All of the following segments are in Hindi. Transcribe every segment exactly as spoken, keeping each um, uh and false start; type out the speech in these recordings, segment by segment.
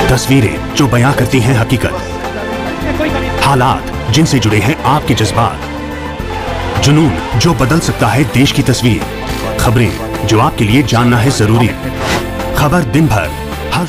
तस्वीरें जो बयां करती हैं हकीकत, हालात जिनसे जुड़े हैं आपके जज्बात, जुनून जो बदल सकता है देश की तस्वीर, खबरें जो आपके लिए जानना है जरूरी। खबर दिन भर हर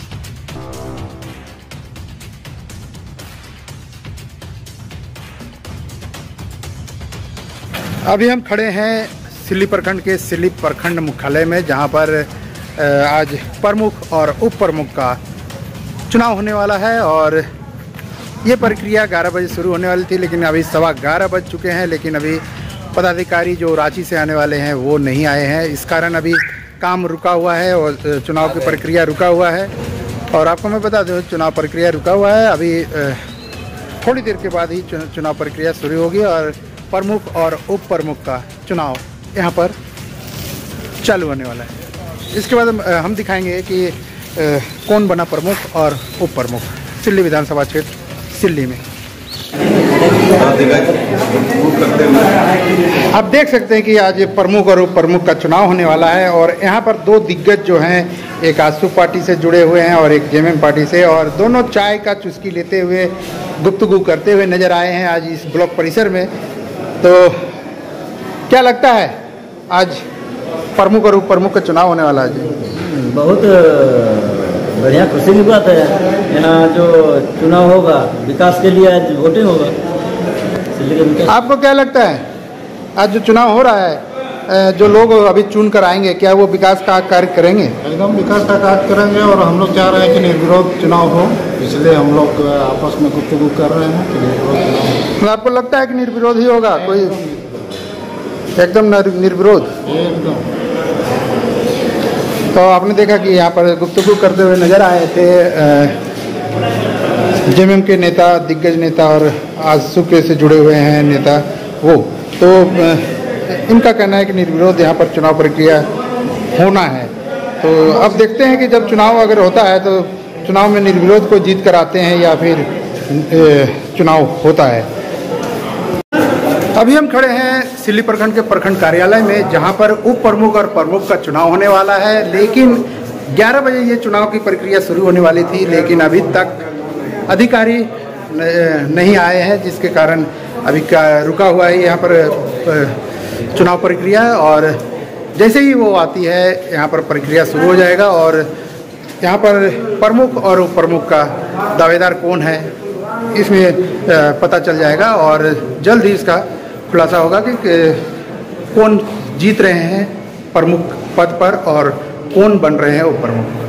अभी हम खड़े हैं सिल्ली प्रखंड के सिल्ली प्रखंड मुख्यालय में, जहां पर आज प्रमुख और उप प्रमुख का चुनाव होने वाला है। और ये प्रक्रिया ग्यारह बजे शुरू होने वाली थी, लेकिन अभी सवा ग्यारह बज चुके हैं। लेकिन अभी पदाधिकारी जो रांची से आने वाले हैं वो नहीं आए हैं, इस कारण अभी काम रुका हुआ है और चुनाव की प्रक्रिया रुका हुआ है। और आपको मैं बता दूं, चुनाव प्रक्रिया रुका हुआ है। अभी थोड़ी देर के बाद ही चुनाव प्रक्रिया शुरू होगी और प्रमुख और उप प्रमुख का चुनाव यहाँ पर चालू होने वाला है। इसके बाद हम दिखाएंगे कि कौन बना प्रमुख और उप प्रमुख सिल्ली विधानसभा क्षेत्र सिल्ली में। आप देख सकते हैं कि आज प्रमुख और उप प्रमुख का चुनाव होने वाला है। और यहाँ पर दो दिग्गज जो हैं, एक आजसू पार्टी से जुड़े हुए हैं और एक जेएमएम पार्टी से, और दोनों चाय का चुस्की लेते हुए गुफ्तगू करते हुए नजर आए हैं आज इस ब्लॉक परिसर में। तो क्या लगता है आज प्रमुख और उप प्रमुख का चुनाव होने वाला है? बहुत बढ़िया खुशी की बात है। यहाँ जो चुनाव होगा विकास के लिए आज वोटिंग होगा। आपको क्या लगता है आज जो चुनाव हो रहा है, जो लोग अभी चुन कर आएंगे, क्या वो विकास का कार्य करेंगे? एकदम विकास का कार्य करेंगे। और हम लोग चाह रहे हैं कि निर्विरोध चुनाव हो, इसलिए हम लोग आपस में गुफ्तगू कर रहे हैं कि निर्विरोध चुनाव। तो आपको लगता है कि निर्विरोध ही होगा? कोई एकदम निर्विरोध? एकदम। तो आपने देखा कि यहाँ पर गुफ्तगू करते हुए नजर आए थे जेएमएम के नेता, दिग्गज नेता और आजसू के से जुड़े हुए हैं नेता वो। तो इनका कहना है कि निर्विरोध यहाँ पर चुनाव प्रक्रिया होना है। तो अब देखते हैं कि जब चुनाव अगर होता है तो चुनाव में निर्विरोध को जीत कर आते हैं या फिर चुनाव होता है। अभी हम खड़े हैं सिल्ली प्रखंड के प्रखंड कार्यालय में, जहां पर उप प्रमुख और प्रमुख का चुनाव होने वाला है। लेकिन ग्यारह बजे ये चुनाव की प्रक्रिया शुरू होने वाली थी, लेकिन अभी तक अधिकारी नहीं आए हैं, जिसके कारण अभी रुका हुआ है यहाँ पर चुनाव प्रक्रिया। और जैसे ही वो आती है यहाँ पर प्रक्रिया शुरू हो जाएगा और यहाँ पर प्रमुख और उप प्रमुख का दावेदार कौन है इसमें पता चल जाएगा। और जल्द ही इसका खुलासा होगा कि कौन जीत रहे हैं प्रमुख पद पर और कौन बन रहे हैं उप प्रमुख।